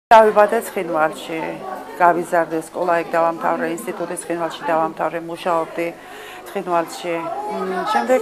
დავიბადე ცხინვალში, გავიზარდე სკოლა, იქ დავამთავრე, ინსტიტუტი ცხინვალში დავამთავრე, მუშაობდი ცხინვალში. შემდეგ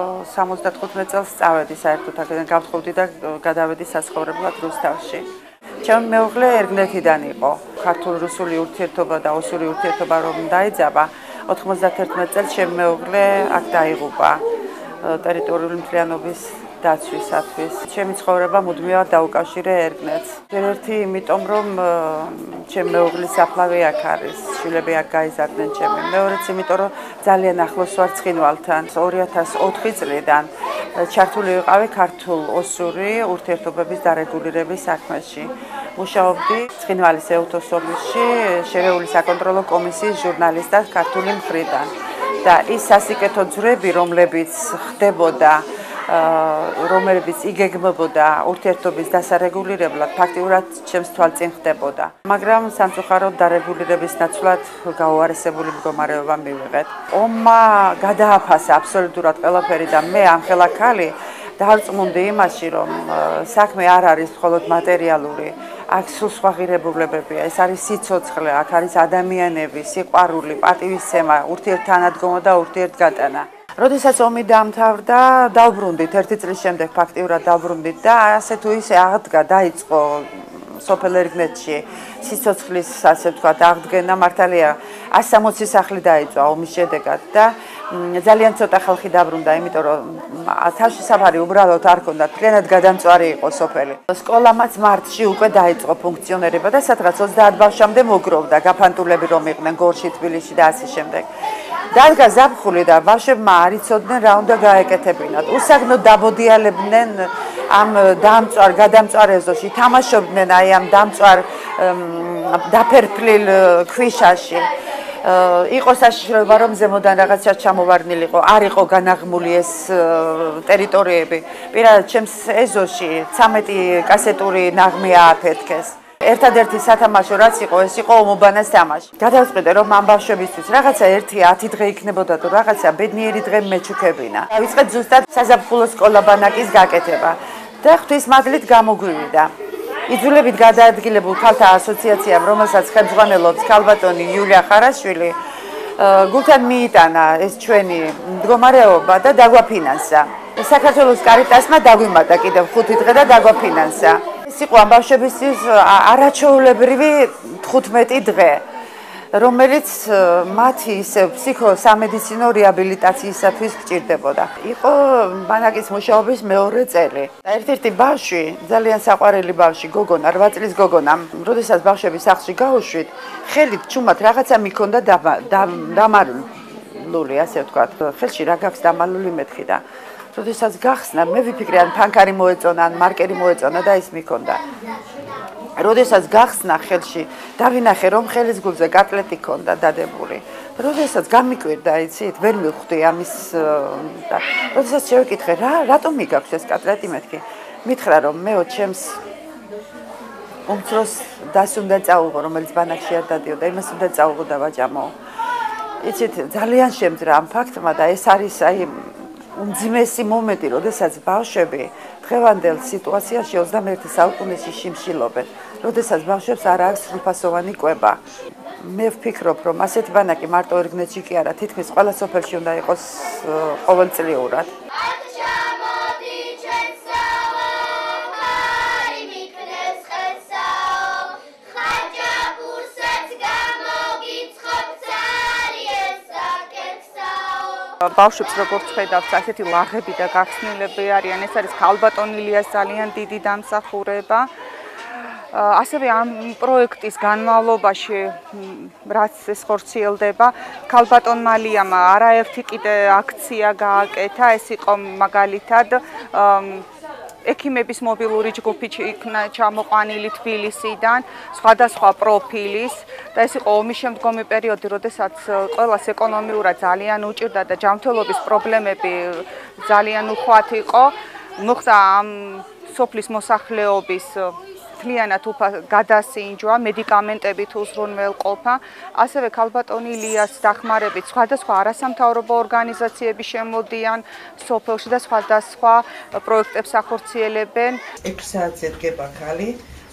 75 წელს წავედი საერთოდ აქედან გავთხოვდი და გადავედი საცხოვრებლად რუსთავში. ჩემი მეუღლე ერგნეთიდან იყო. ქართულ-რუსული ურთიერთობა და ოსური ურთიერთობა რომ დაიძაბა, 91 წელს ჩემი მეუღლე აქ დაიღუპა ტერიტორიული მთლიანობის დაცვისათვის. ჩემი ცხოვრება მუდმივად დაუკავშირე ერგნეთს. ერთ-ერთი იმიტომ რომ ჩემი მეუღლის საფლავი აქ არის, შვილები აქ გაიზარდნენ ჩემი. მეორეც იმიტომ რომ ძალიან ახლოს ვარ ცხინვალთან. 2004 წლიდან ჩართული ვიყავი ქართულ-ოსური ურთიერთობების დარეგულირების საქმეში. მუშაობდი ცხინვალის ეუთოსოლში, შერეული საკონტროლო კომისიის ჟურნალისტად ქართული მხრიდან. და ის სასიკეთო ძვრები, რომლებიც ხდებოდა რომელებიც იგეგმებოდა ურთიერთობის დასარეგულირებლად, ფაქტიურად ჩემს თვალწინ ხდებოდა. მაგრამ სამწუხაროდ დარეგულირების ნაცვლად გაუარესებული მდგომარეობა მივიღეთ. ომმა გადააფასა აბსოლუტურად ყველაფერი და მე ამხელა ქალი დავწმუნდი იმაში, რომ საქმე არ არის მხოლოდ მატერიალური, აქ სულ სხვა ღირებულებებია. ეს არის სიცოცხლე, აქ არის ადამიანები, სიყვარული, პატივისცემა, ურთიერთთანადგომა და ურთიერთგატანა. როდესაც ომი დაამთავრდა, დავბრუნდით ერთი წლის შემდეგ ფაქტიურად დავბრუნდით და ასე თუ ისე აღდგა, დაიწყო სოფელ ერგნეთში სიცოცხლის, ასე ვთქვათ, აღდგენა. მართალია 160 სახლი დაიწვა ომის შედეგად და ძალიან ცოტა ხალხი დაბრუნდა, იმიტომ რომ თავში საფარი უბრალოდ არ ქონდა, მთლიანად გადამწვარი იყო სოფელი. სკოლამაც მარტში უკვე დაიწყო ფუნქციონირება და სადღაც 30 ბავშვამდე მოგროვდა, გაფანტულები რომ იყვნენ გორში, თბილისში და ასე შემდეგ. დადგა ზაფხული და ბავშვებმა არ იცოდნენ რა უნდა გაეკეთებინათ. უსაგნოდ დაბოდიალებდნენ ამ გადამწვარ ეზოში, თამაშობდნენ აი ამ დამწვარ დაფერფლილ ქვიშაში. იყო საშიშროება რომ ზემოდან რაღაცა ჩამოვარდნილიყო, არ იყო განაღმული ეს ტერიტორიები. პირადად ჩემს ეზოში 13 კასეტური ნაღმი ააფეთქეს. ერთადერთი სათამაშო რაც იყო, ეს იყო ომობანას თამაში. გადავწყვიტე რომ ამ ბავშვებისთვის რაღაცა 1-10 დღე იქნებოდა თუ რაღაცა ბედნიერი დღე მეჩუქებინა. დავიწყეთ ზუსტად საზაფხულო სკოლა-ბანაკის გაკეთება და ღვთისმადლით გამოგვივიდა. იძულებით გადაადგილებულ ქალთა ასოციაციამ, რომელსაც ხელმძღვანელობს ქალბატონი იულია ხარაშვილი, გულთან მიიტანა ეს ჩვენი მდგომარეობა და დაგვაფინანსა. საქართველოს კარიტასმა დაგვიმატა კიდევ 5 დღე და დაგვაფინანსა. ეს იყო ამ ბავშვებისთვის არაჩვეულებრივი 15 დღე, რომელიც მათი ისე ფსიქო-სამედიცინო რეაბილიტაციისათვის გჭირდებოდა. იყო ბანაკის მუშაობის მეორე წელი. და ერთ-ერთი ბავშვი, ძალიან საყვარელი ბავშვი, გოგონა, 8 წლის გოგონა, როდესაც ბავშვები სახლში გავუშვით, ხელით ჩუმად რაღაცა მიქონდა დამალული, ასე ვთქვათ. ხელში რა გაქვს დამალული მეთქი და როდესაც გახსნა, მე ვიფიქრე ან ფანქარი მოეწონა, ან მარკერი მოეწონა და ის მიქონდა. როდესაც გახსნა ხელში, დავინახე რომ ხელის გულზე კატლეტი ქონდა დადებული. როდესაც გამიკვირდა, იცით, ვერ მივხვდი ამის და როდესაც შევეკითხე, რატომ მიგაქვს ეს კატლეტი მეთქი? მითხრა რომ მეო ჩემს უმცროს დას უნდა წაუღო, რომელიც ბანაკში არ დადიოდა, იმას უნდა წაუღო და ვაჭამო. იცით, ძალიან შემძრა ამ ფაქტმა და ეს არის აი უმძიმესი მომენტი, როდესაც ბავშვები დღევანდელ სიტუაციაში 21 საუკუნეში შიმშილობენ, როდესაც ბავშვებს არ აქვს სრულფასოვანი კვება. მე ვფიქრობ, რომ ასეთი ბანაკი მარტო ერგნეთში კი არა, თითქმის ყველა სოფელში უნდა იყოს ყოველწლიურად. ბავშვებს როგორც ხედავთ, ასეთი ლაღები და გახსნილები არიან. ეს არის ქალბატონ ილიას ძალიან დიდი დამსახურება. ასევე ამ პროექტის განმავლობაში, რაც ეს ხორციელდება, ქალბატონმა ილიამ არაერთი კიდე აქცია გააკეთა. ეს იყო მაგალითად ექიმების მობილური ჯგუფი იქნა ჩამოყვანილი თბილისიდან, სხვადასხვა პროფილის და ეს იყო ომის შემდგომი პერიოდი, როდესაც ყველას ეკონომიურად ძალიან უჭირდა და ჯანმრთელობის პრობლემები ძალიან უხვად იყო. მოხდა ამ სოფლის მოსახლეობის მთლიანად გადასინჯვა, მედიკამენტებით უზრუნველყოფა, ასევე ქალბატონი ილიას დახმარებით სხვადასხვა არასამთავრობო ორგანიზაციები შემოდიან სოფელში და სხვადასხვა პროექტებს ახორციელებენ. 6 საათზე დგება ქალი,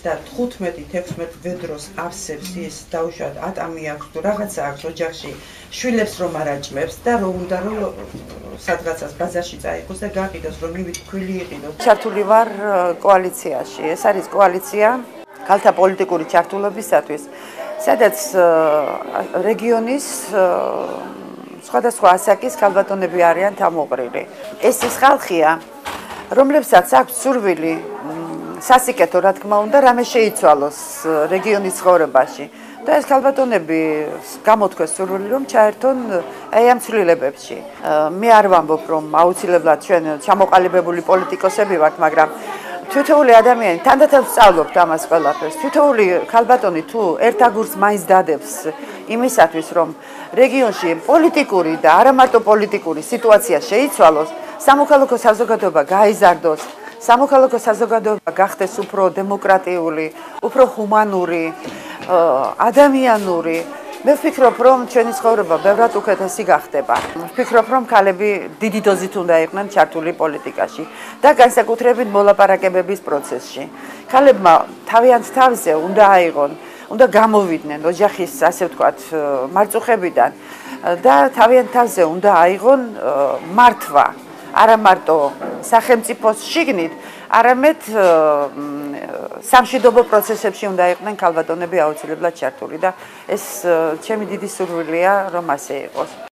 და 15-16 ვედროს ავსებს ის დაუშვათ ატამი აქვს თუ რაღაცა აქვს ოჯახში შვილებს რომ არ აჭმებს და რომ უნდა რომ სადღაცას ბაზარში წაიღოს და გაყიდოს რომ იმით ქვილი იყიდოს. ჩართული ვარ კოალიციაში. ეს არის კოალიცია ქალთა პოლიტიკური ჩართულობისათვის, სადაც რეგიონის სხვადასხვა ასაკის ქალბატონები არიან თავმოყრილი. ეს ის ხალხია, რომლებსაც აქვს სურვილი სასიკეთო, რა თქმა უნდა, რამე შეიცვალოს რეგიონის ცხოვრებაში. და ეს ქალბატონები გამოთქვეს სურვილი, რომ ჩაერთონ აი ამ ცვლილებებში. მე არ ვამბობ, რომ აუცილებლად ჩვენ ჩამოყალიბებული პოლიტიკოსები ვართ, მაგრამ თითოეული ადამიანი თანდათან სწავლობთ ამას ყველაფერს. თითოეული ქალბატონი თუ ერთ აგურს მაინც დადებს იმისათვის, რომ რეგიონში პოლიტიკური და არა მარტო პოლიტიკური სიტუაცია შეიცვალოს, სამოქალაქო საზოგადოება გაიზარდოს, სამოქალაქო საზოგადოება გახდეს უფრო დემოკრატიული, უფრო ჰუმანური, ადამიანური. მე ვფიქრობ, რომ ჩვენი ცხოვრება ბევრად უკეთესი გახდება. ვფიქრობ, რომ ქალები დიდი დოზით უნდა იყვნენ ჩართული პოლიტიკაში და განსაკუთრებით მოლაპარაკებების პროცესში. ქალებმა თავიანთ თავზე უნდა აიღონ, უნდა გამოვიდნენ ოჯახის, ასე ვთქვათ, მარწუხებიდან და თავიანთ თავზე უნდა აიღონ მართვა. არა მარტო სახელმწიფოს შიგნით, არამედ სამშვიდობო პროცესებში უნდა იყვნენ ქალბატონები აუცილებლად ჩართული და ეს ჩემი დიდი სურვილია, რომ ასე იყოს.